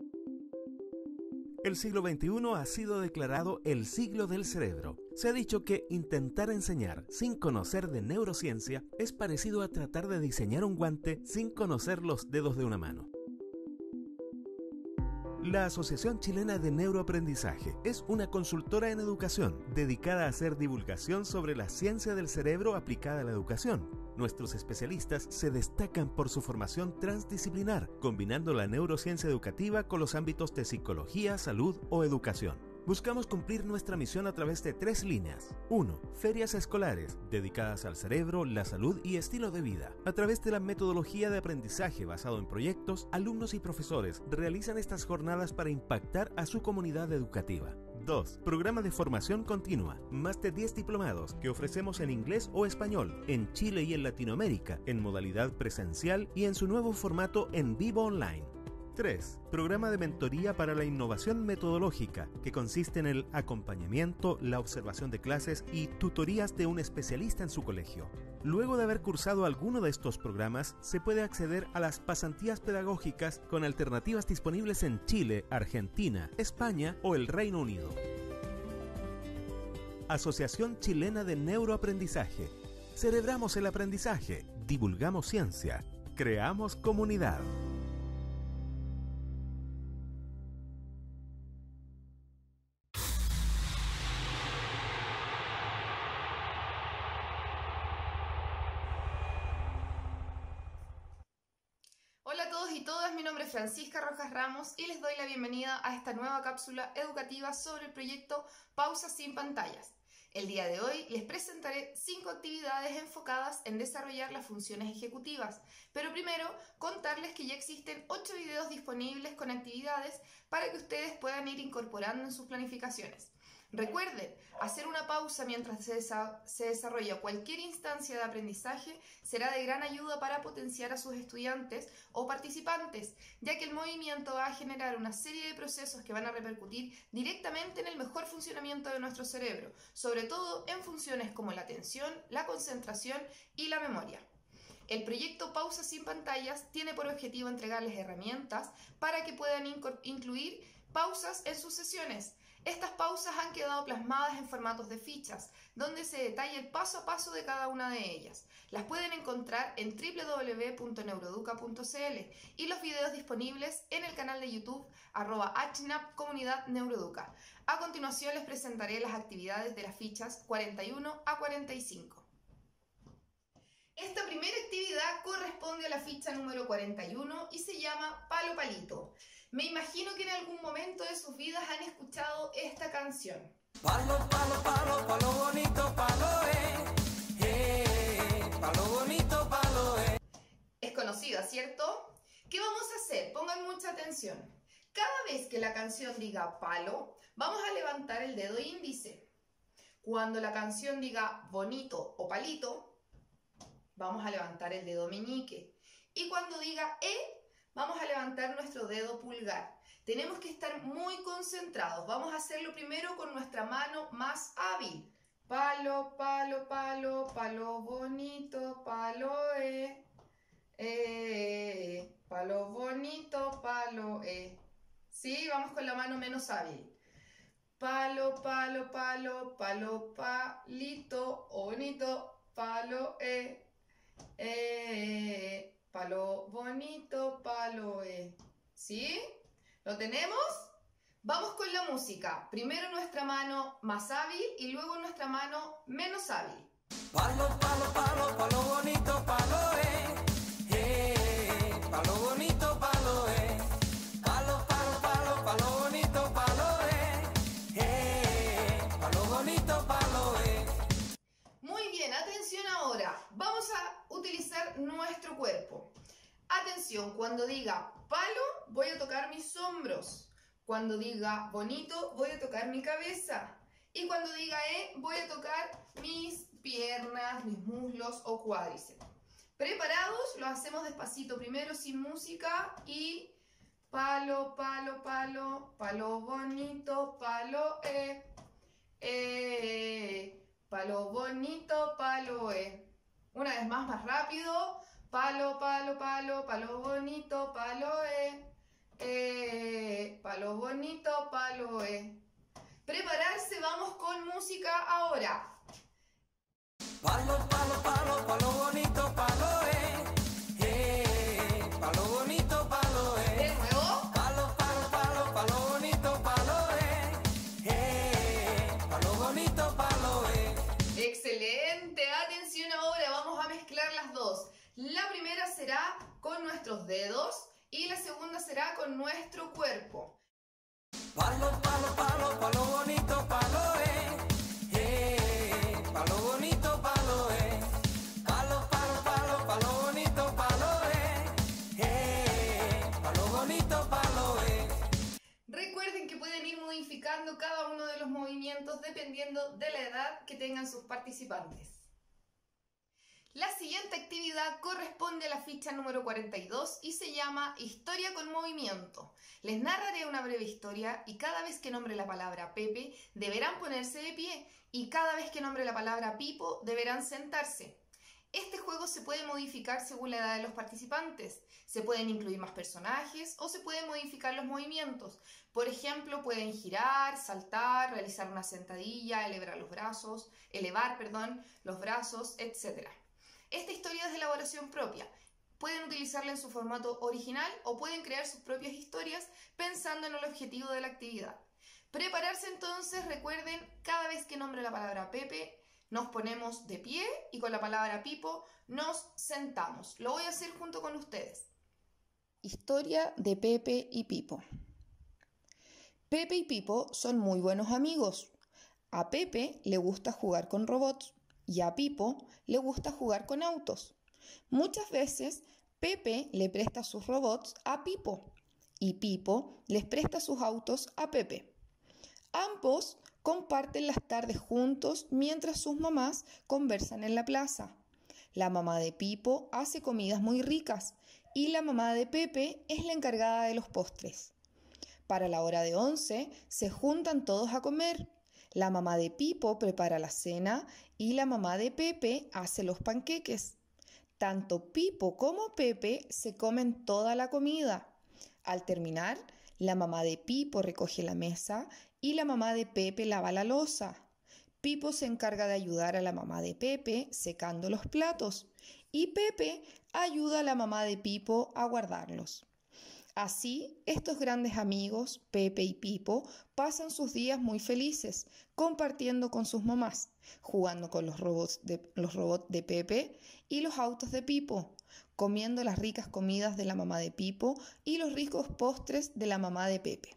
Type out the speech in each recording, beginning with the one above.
El siglo XXI ha sido declarado el siglo del cerebro. Se ha dicho que intentar enseñar sin conocer de neurociencia es parecido a tratar de diseñar un guante sin conocer los dedos de una mano. La Asociación Chilena de Neuroaprendizaje es una consultora en educación dedicada a hacer divulgación sobre la ciencia del cerebro aplicada a la educación. Nuestros especialistas se destacan por su formación transdisciplinar, combinando la neurociencia educativa con los ámbitos de psicología, salud o educación. Buscamos cumplir nuestra misión a través de 3 líneas. 1. Ferias escolares, dedicadas al cerebro, la salud y estilo de vida. A través de la metodología de aprendizaje basado en proyectos, alumnos y profesores realizan estas jornadas para impactar a su comunidad educativa. 2. Programa de formación continua. Más de 10 diplomados que ofrecemos en inglés o español, en Chile y en Latinoamérica, en modalidad presencial y en su nuevo formato en vivo online. 3. Programa de mentoría para la innovación metodológica, que consiste en el acompañamiento, la observación de clases y tutorías de un especialista en su colegio. Luego de haber cursado alguno de estos programas, se puede acceder a las pasantías pedagógicas con alternativas disponibles en Chile, Argentina, España o el Reino Unido. Asociación Chilena de Neuroaprendizaje. Celebramos el aprendizaje, divulgamos ciencia, creamos comunidad. Hola a todos y todas, mi nombre es Francisca Rojas Ramos y les doy la bienvenida a esta nueva cápsula educativa sobre el proyecto Pausa sin pantallas. El día de hoy les presentaré 5 actividades enfocadas en desarrollar las funciones ejecutivas, pero primero contarles que ya existen 8 videos disponibles con actividades para que ustedes puedan ir incorporando en sus planificaciones. Recuerden, hacer una pausa mientras se desarrolla cualquier instancia de aprendizaje será de gran ayuda para potenciar a sus estudiantes o participantes, ya que el movimiento va a generar una serie de procesos que van a repercutir directamente en el mejor funcionamiento de nuestro cerebro, sobre todo en funciones como la atención, la concentración y la memoria. El proyecto Pausa sin pantallas tiene por objetivo entregarles herramientas para que puedan incluir pausas en sus sesiones. Estas pausas han quedado plasmadas en formatos de fichas, donde se detalla el paso a paso de cada una de ellas. Las pueden encontrar en www.neuroeduca.cl y los videos disponibles en el canal de YouTube @HNAP Comunidad Neuroeduca. A continuación les presentaré las actividades de las fichas 41 a 45. Esta primera actividad corresponde a la ficha número 41 y se llama Palo Palito. Me imagino que en algún momento de sus vidas han escuchado esta canción. Palo, palo, palo, palo bonito, palo palo bonito, palo Es conocida, ¿cierto? ¿Qué vamos a hacer? Pongan mucha atención. Cada vez que la canción diga palo, vamos a levantar el dedo índice. Cuando la canción diga bonito o palito, vamos a levantar el dedo meñique. Y cuando diga vamos a levantar nuestro dedo pulgar. Tenemos que estar muy concentrados. Vamos a hacerlo primero con nuestra mano más hábil. Palo, palo, palo, palo bonito, palo palo bonito, palo ¿Sí? Vamos con la mano menos hábil. Palo, palo, palo, palo, palito, bonito, palo palo bonito, palo ¿Sí? ¿Lo tenemos? Vamos con la música. Primero nuestra mano más hábil y luego nuestra mano menos hábil. Palo, palo, palo, palo bonito, palo palo bonito, palo palo, palo, palo, palo bonito, palo palo bonito, palo Muy bien, atención ahora. Vamos a utilizar nuestro cuerpo. Atención, cuando diga palo, voy a tocar mis hombros. Cuando diga bonito, voy a tocar mi cabeza. Y cuando diga voy a tocar mis piernas, mis muslos o cuádriceps. ¿Preparados? Lo hacemos despacito primero, sin música. Y palo, palo, palo, palo bonito, palo palo bonito, palo Una vez más rápido. Palo, palo, palo, palo bonito, palo palo bonito, palo Prepararse, vamos con música ahora. Palo, palo, palo, palo bonito, palo palo bonito, palo De nuevo. Palo, palo, palo, palo bonito, palo palo bonito, palo Excelente, atención ahora, vamos a mezclar las dos. La primera será con nuestros dedos y la segunda será con nuestro cuerpo. Palo, palo, palo, palo bonito, palo palo bonito, palo Palo, palo, palo, palo bonito, palo palo bonito, palo Recuerden que pueden ir modificando cada uno de los movimientos dependiendo de la edad que tengan sus participantes. La siguiente actividad corresponde a la ficha número 42 y se llama Historia con movimiento. Les narraré una breve historia y cada vez que nombre la palabra Pepe deberán ponerse de pie y cada vez que nombre la palabra Pipo deberán sentarse. Este juego se puede modificar según la edad de los participantes. Se pueden incluir más personajes o se pueden modificar los movimientos. Por ejemplo, pueden girar, saltar, realizar una sentadilla, elevar los brazos, los brazos, etc. Esta historia es de elaboración propia. Pueden utilizarla en su formato original o pueden crear sus propias historias pensando en el objetivo de la actividad. Prepararse entonces, recuerden, cada vez que nombre la palabra Pepe, nos ponemos de pie y con la palabra Pipo nos sentamos. Lo voy a hacer junto con ustedes. Historia de Pepe y Pipo. Pepe y Pipo son muy buenos amigos. A Pepe le gusta jugar con robots y a Pipo le gusta jugar con autos. Muchas veces Pepe le presta sus robots a Pipo y Pipo les presta sus autos a Pepe. Ambos comparten las tardes juntos mientras sus mamás conversan en la plaza. La mamá de Pipo hace comidas muy ricas y la mamá de Pepe es la encargada de los postres. Para la hora de 11 se juntan todos a comer. La mamá de Pipo prepara la cena y la mamá de Pepe hace los panqueques. Tanto Pipo como Pepe se comen toda la comida. Al terminar, la mamá de Pipo recoge la mesa y la mamá de Pepe lava la loza. Pipo se encarga de ayudar a la mamá de Pepe secando los platos y Pepe ayuda a la mamá de Pipo a guardarlos. Así, estos grandes amigos, Pepe y Pipo, pasan sus días muy felices, compartiendo con sus mamás, jugando con los robots de Pepe y los autos de Pipo, comiendo las ricas comidas de la mamá de Pipo y los ricos postres de la mamá de Pepe.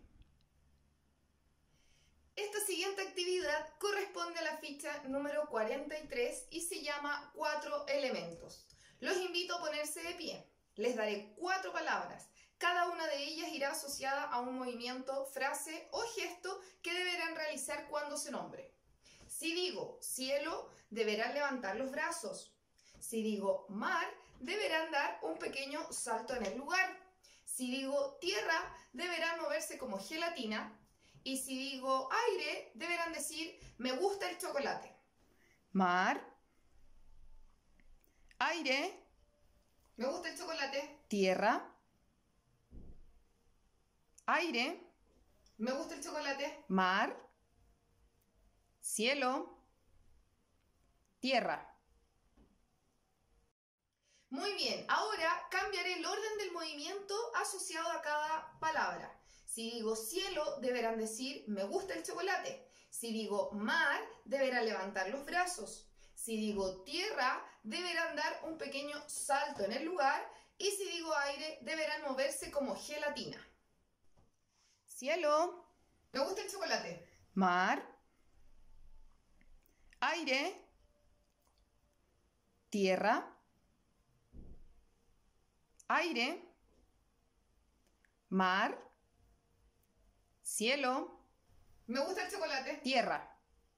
Esta siguiente actividad corresponde a la ficha número 43 y se llama 4 elementos. Los invito a ponerse de pie. Les daré 4 palabras. Cada una de ellas irá asociada a un movimiento, frase o gesto que deberán realizar cuando se nombre. Si digo cielo, deberán levantar los brazos. Si digo mar, deberán dar un pequeño salto en el lugar. Si digo tierra, deberán moverse como gelatina. Y si digo aire, deberán decir me gusta el chocolate. Mar, aire, me gusta el chocolate. Tierra, aire, me gusta el chocolate. Mar, cielo, tierra. Muy bien, ahora cambiaré el orden del movimiento asociado a cada palabra. Si digo cielo, deberán decir me gusta el chocolate. Si digo mar, deberán levantar los brazos. Si digo tierra, deberán dar un pequeño salto en el lugar. Y si digo aire, deberán moverse como gelatina. Cielo, me gusta el chocolate. Mar, aire, tierra, aire, mar, cielo, me gusta el chocolate, tierra.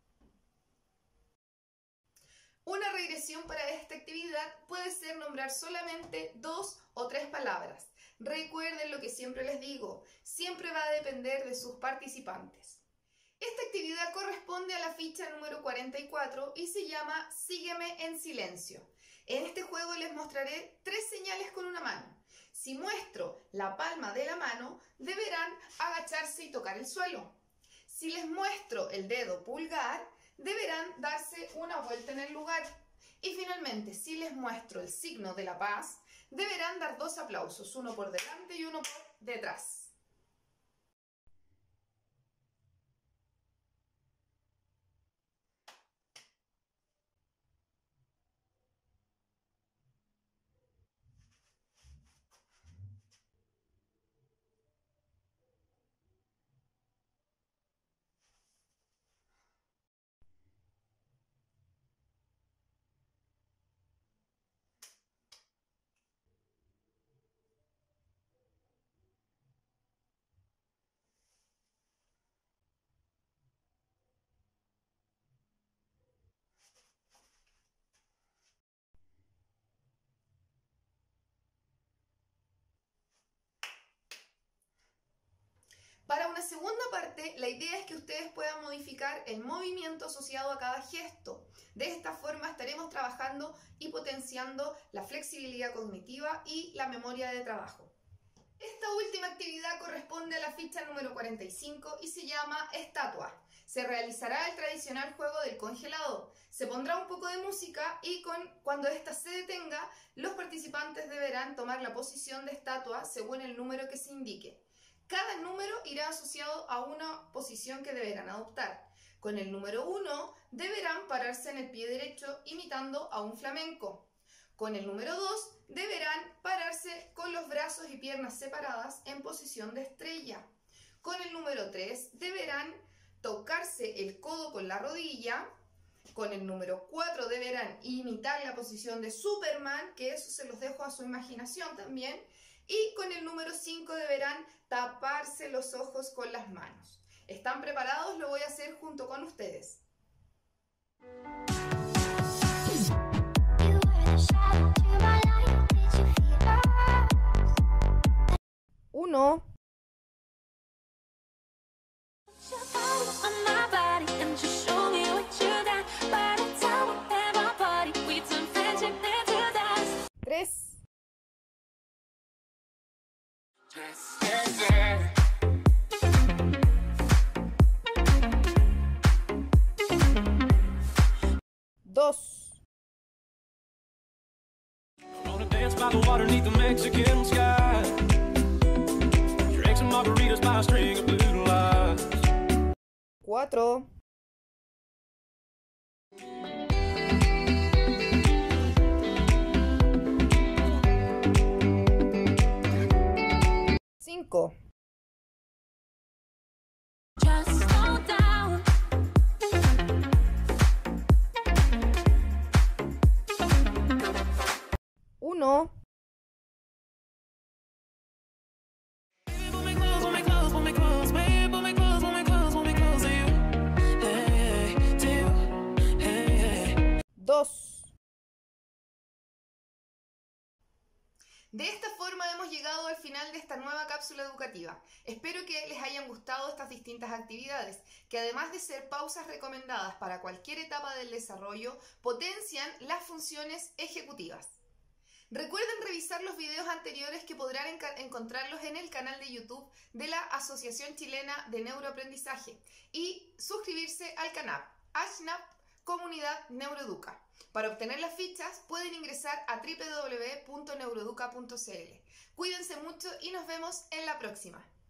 Una regresión para esta actividad puede ser nombrar solamente 2 o 3 palabras. Recuerden lo que siempre les digo, siempre va a depender de sus participantes. Esta actividad corresponde a la ficha número 44 y se llama Sígueme en silencio. En este juego les mostraré 3 señales con una mano. Si muestro la palma de la mano, deberán agacharse y tocar el suelo. Si les muestro el dedo pulgar, deberán darse una vuelta en el lugar. Y finalmente, si les muestro el signo de la paz, deberán dar 2 aplausos, uno por delante y uno por detrás. Para una segunda parte, la idea es que ustedes puedan modificar el movimiento asociado a cada gesto. De esta forma estaremos trabajando y potenciando la flexibilidad cognitiva y la memoria de trabajo. Esta última actividad corresponde a la ficha número 45 y se llama estatua. Se realizará el tradicional juego del congelado. Se pondrá un poco de música y cuando ésta se detenga, los participantes deberán tomar la posición de estatua según el número que se indique. Cada número irá asociado a una posición que deberán adoptar. Con el número 1 deberán pararse en el pie derecho imitando a un flamenco. Con el número 2 deberán pararse con los brazos y piernas separadas en posición de estrella. Con el número 3 deberán tocarse el codo con la rodilla. Con el número 4 deberán imitar la posición de Superman, que eso se los dejo a su imaginación también. Y con el número 5 deberán taparse los ojos con las manos. ¿Están preparados? Lo voy a hacer junto con ustedes. 1. 3. 2. 4. 5. 1. 2. De esta forma hemos llegado al final de esta nueva cápsula educativa. Espero que les hayan gustado estas distintas actividades, que además de ser pausas recomendadas para cualquier etapa del desarrollo, potencian las funciones ejecutivas. Recuerden revisar los videos anteriores que podrán encontrarlos en el canal de YouTube de la Asociación Chilena de Neuroaprendizaje y suscribirse al canal ASHNAP Comunidad Neuroeduca. Para obtener las fichas pueden ingresar a www.neuroeduca.cl. Cuídense mucho y nos vemos en la próxima.